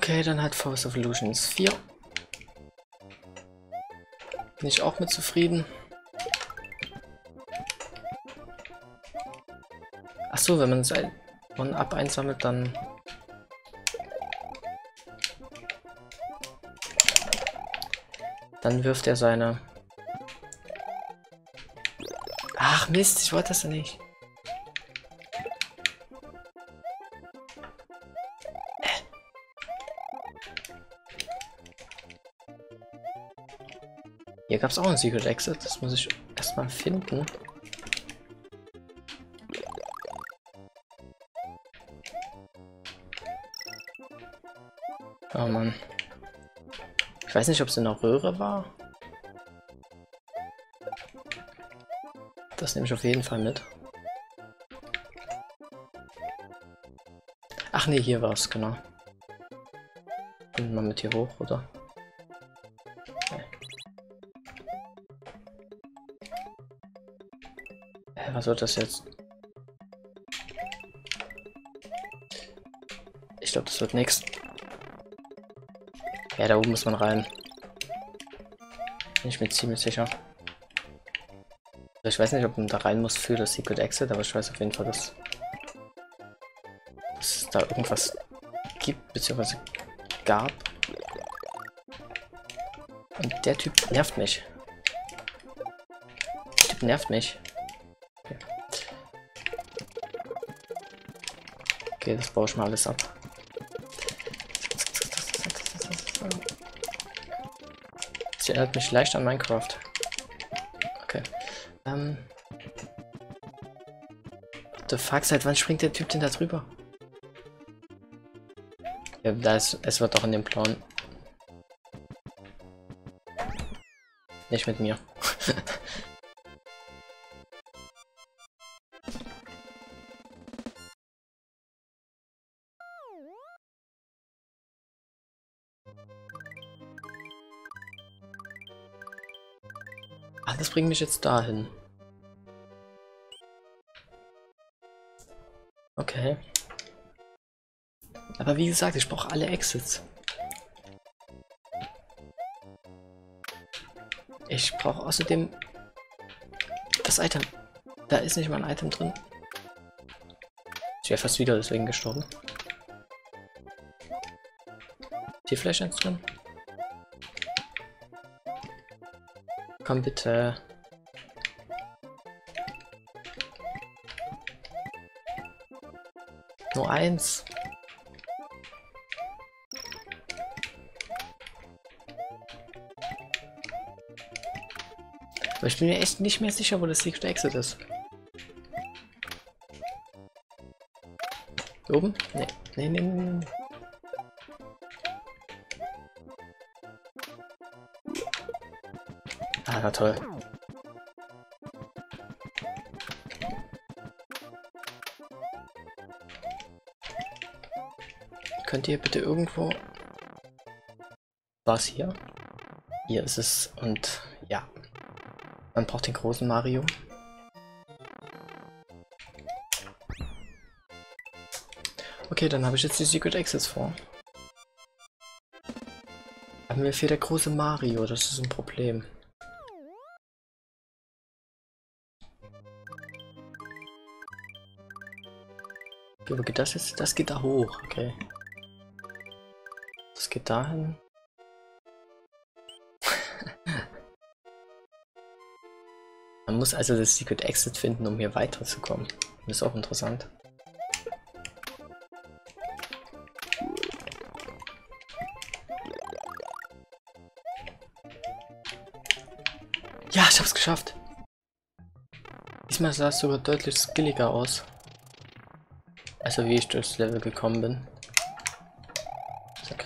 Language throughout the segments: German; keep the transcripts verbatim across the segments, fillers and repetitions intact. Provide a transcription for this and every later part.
Okay, dann hat Force of Illusions vier. Bin ich auch mit zufrieden. Ach so, wenn man es ein ab einsammelt, dann dann wirft er seine. Ach Mist, ich wollte das ja nicht. Hier gab es auch ein Secret Exit, das muss ich erstmal finden. Oh Mann. Ich weiß nicht, ob es in der Röhre war. Das nehme ich auf jeden Fall mit. Ach nee, hier war es, genau. Kommt mal mit hier hoch, oder? Okay. Äh, was wird das jetzt? Ich glaube, das wird nichts. Ja, da oben muss man rein. Bin ich mir ziemlich sicher. Also ich weiß nicht, ob man da rein muss für das Secret Exit, aber ich weiß auf jeden Fall, dass, dass es da irgendwas gibt, beziehungsweise gab. Und der Typ nervt mich. Der Typ nervt mich. Okay, okay, das baue ich mal alles ab. Das erinnert mich leicht an Minecraft. Okay. Ähm. The fuck, seit wann springt der Typ denn da drüber? Ja, da ist, es wird doch in dem blauen. Nicht mit mir. Ach, das bringt mich jetzt dahin. Okay. Aber wie gesagt, ich brauche alle Exits. Ich brauche außerdem das Item. Da ist nicht mal ein Item drin. Ich wäre fast wieder deswegen gestorben. Hier vielleicht eins drin? Komm bitte. Nur eins. Aber ich bin mir echt nicht mehr sicher, wo das Secret Exit ist. Hier oben? Nee. Nee, nee, nee, nee. Ah, na toll. Könnt ihr bitte irgendwo... Was hier? Hier ist es und ja. Man braucht den großen Mario. Okay, dann habe ich jetzt die Secret Exits vor. Aber mir fehlt der große Mario, das ist ein Problem. Okay, wo geht das jetzt? Das geht da hoch, okay. Das geht dahin. Man muss also das Secret Exit finden, um hier weiterzukommen. Das ist auch interessant. Ja, ich hab's geschafft. Diesmal sah es sogar deutlich skilliger aus. Also wie ich durchs Level gekommen bin. Zack.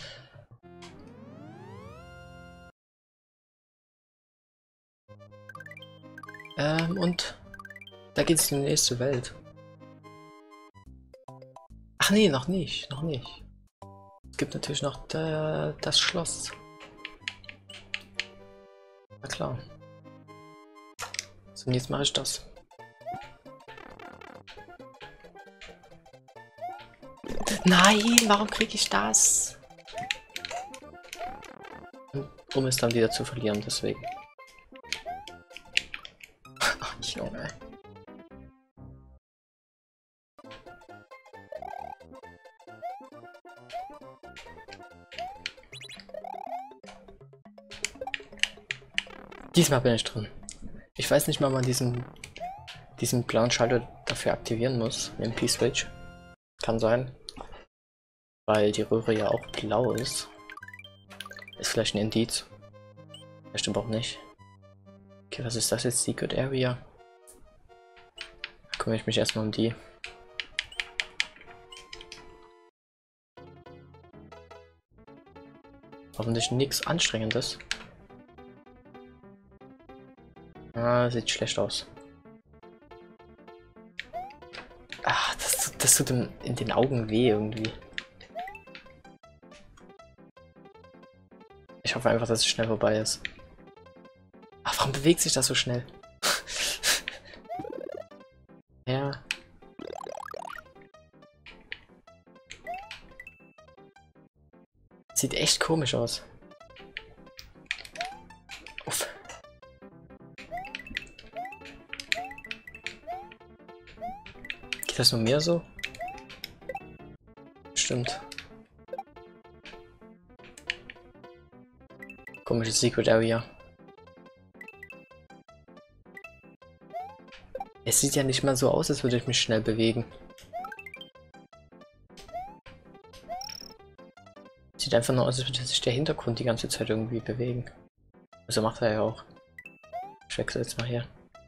Ähm, und da geht's in die nächste Welt. Ach nee, noch nicht, noch nicht. Es gibt natürlich noch der, das Schloss. Na klar. So, und jetzt mache ich das. Nein, warum kriege ich das? um es dann wieder zu verlieren, deswegen. Ach, Junge. Diesmal bin ich drin. Ich weiß nicht mal, ob man diesen, diesen blauen Schalter dafür aktivieren muss, im P-Switch. Kann sein. Weil die Röhre ja auch blau ist. Ist vielleicht ein Indiz. Vielleicht aber auch nicht. Okay, was ist das jetzt? Secret Area. Da kümmere ich mich erstmal um die. Hoffentlich nichts Anstrengendes. Ah, sieht schlecht aus. Ach, das, das tut in, in den Augen weh irgendwie. Ich hoffe einfach, dass es schnell vorbei ist. Ach, warum bewegt sich das so schnell? Ja. Sieht echt komisch aus. Uff. Geht das nur mir so? Stimmt. Komisches Secret Area. Es sieht ja nicht mal so aus, als würde ich mich schnell bewegen. Sieht einfach nur aus, als würde sich der Hintergrund die ganze Zeit irgendwie bewegen. Also macht er ja auch. Ich wechsle jetzt mal hier.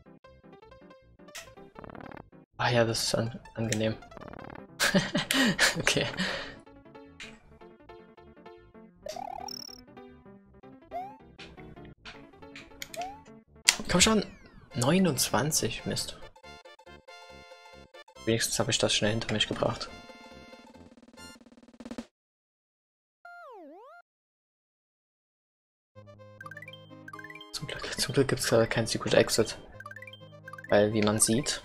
Ah ja, das ist an angenehm. Okay. Komm schon! neunundzwanzig, Mist. Wenigstens habe ich das schnell hinter mich gebracht. Zum Glück, zum Glück gibt es gerade kein Secret Exit. Weil, wie man sieht,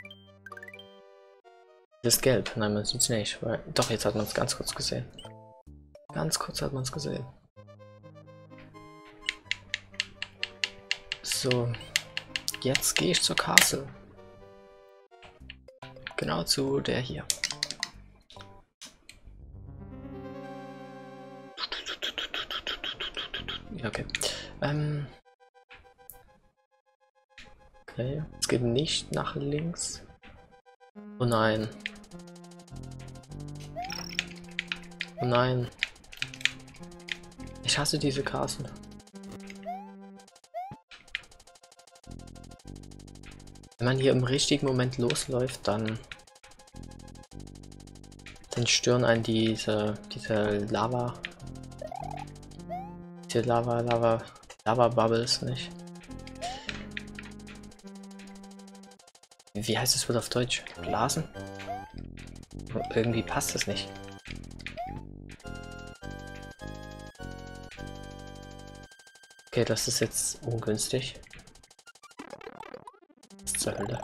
das ist gelb. Nein, man sieht es nicht. Weil, doch, jetzt hat man es ganz kurz gesehen. Ganz kurz hat man es gesehen. So. Jetzt gehe ich zur Castle. Genau zu der hier. Ja, okay. Ähm. Okay. Es geht nicht nach links. Oh nein. Oh nein. Ich hasse diese Castle. Wenn man hier im richtigen Moment losläuft, dann dann stören einen diese diese Lava diese Lava Lava Lava Bubbles nicht. Wie heißt das Wort auf Deutsch? Blasen? Irgendwie passt das nicht. Okay, das ist jetzt ungünstig. Zur Hölle.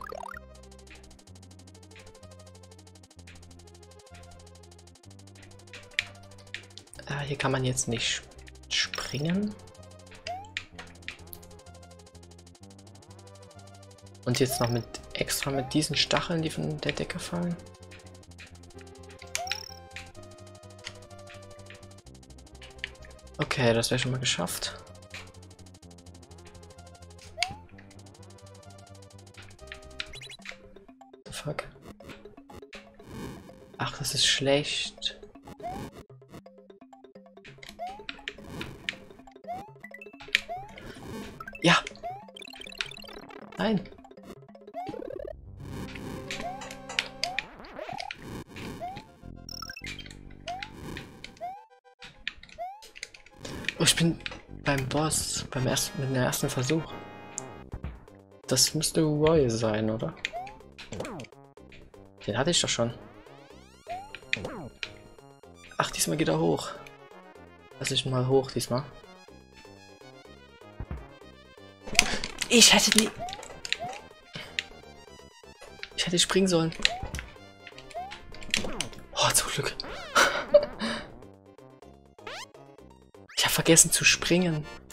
Ah, hier kann man jetzt nicht springen. Und jetzt noch mit extra mit diesen Stacheln, die von der Decke fallen. Okay, das wäre schon mal geschafft. Fuck. Ach, das ist schlecht. Ja. Nein. Oh, ich bin beim Boss, beim ersten, mit dem ersten Versuch. Das müsste Roy sein, oder? Den hatte ich doch schon. Ach, diesmal geht er hoch. Lass ich mal hoch diesmal. Ich hätte nie... Ich hätte springen sollen. Oh, zum Glück. Ich habe vergessen zu springen.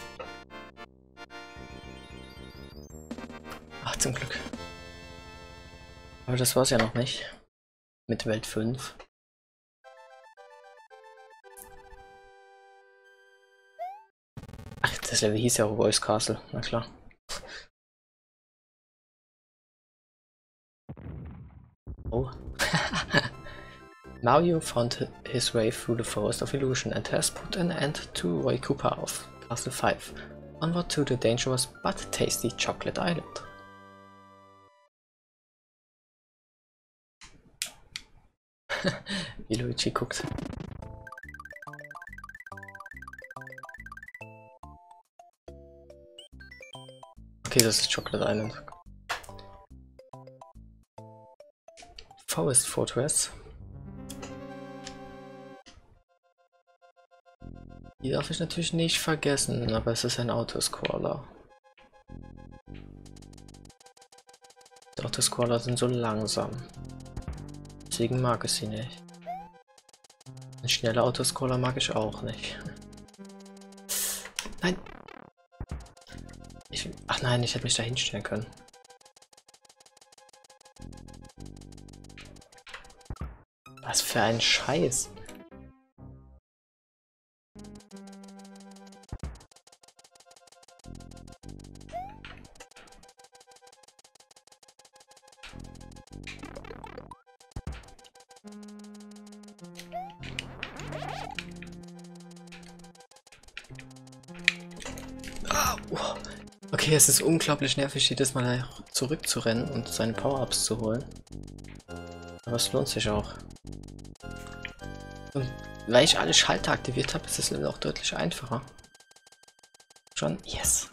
zum Glück. Aber das war's ja noch nicht. Mit Welt fünf. Ach, das Level hieß ja auch Voice Castle, na klar. Oh. Mario found his way through the forest of illusion and has put an end to Roy Cooper of Castle five. Onward to the dangerous but tasty Chocolate Island. Wie Luigi guckt. Okay, das ist Chocolate Island. Forest Fortress. Die darf ich natürlich nicht vergessen, aber es ist ein Autoscroller. Die Autoscroller sind so langsam. Deswegen mag ich sie nicht. Ein schneller Autoscroller mag ich auch nicht. Nein! Ich, ach nein, ich hätte mich da hinstellen können. Was für ein Scheiß! Okay, es ist unglaublich nervig, jedes Mal zurückzurennen und seine Power-Ups zu holen. Aber es lohnt sich auch. Und weil ich alle Schalter aktiviert habe, ist das Level auch deutlich einfacher. Schon? Yes!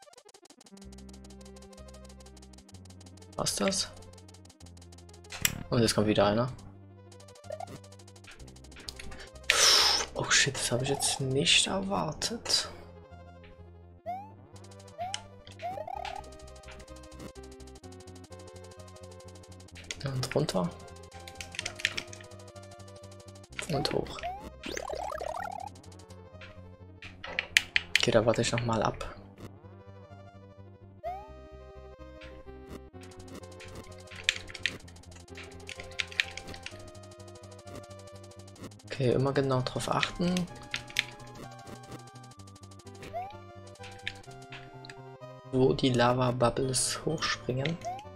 Was das? Und jetzt kommt wieder einer. Oh shit, das habe ich jetzt nicht erwartet. Und runter. Und hoch. Okay, da warte ich noch mal ab. Okay, immer genau drauf achten. Wo die Lava Bubbles hochspringen.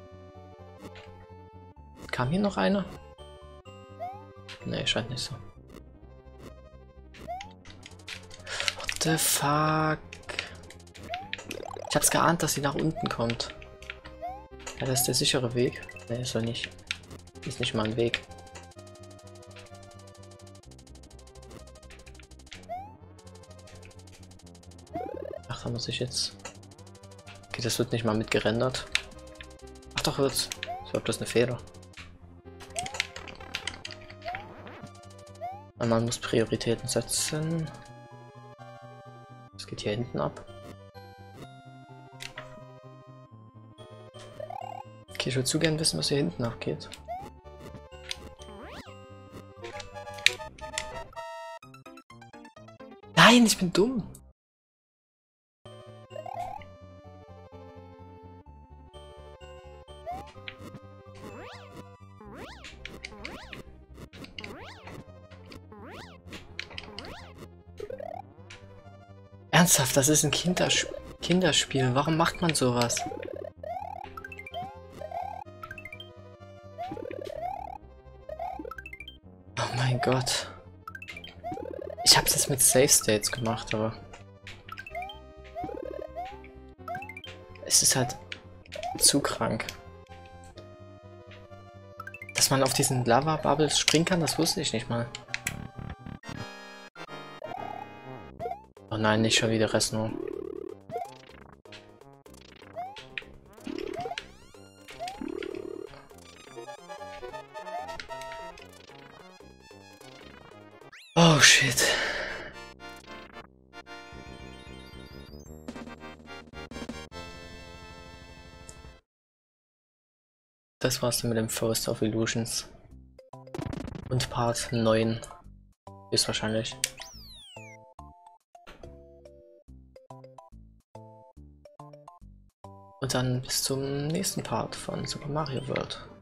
Kam hier noch einer? Ne, scheint nicht so. What the fuck? Ich hab's geahnt, dass sie nach unten kommt. Ja, das ist der sichere Weg. Ne, ist doch nicht. Ist nicht mal ein Weg. Ach, da muss ich jetzt. Okay, das wird nicht mal mitgerendert. Ach doch, wird's. Das war bloß eine Fehler. Man muss Prioritäten setzen. Das geht hier hinten ab. Okay, ich würde zu gern wissen, was hier hinten abgeht. Nein, ich bin dumm. Ernsthaft, das ist ein Kindersch Kinderspiel. Warum macht man sowas? Oh mein Gott. Ich hab's jetzt mit Save States gemacht, aber es ist halt zu krank. Dass man auf diesen Lava Bubbles springen kann, das wusste ich nicht mal. Oh nein, nicht schon wieder Resno. Oh shit. Das war's dann mit dem Forest of Illusions. Und Part neun ist wahrscheinlich. Und dann bis zum nächsten Part von Super Mario World.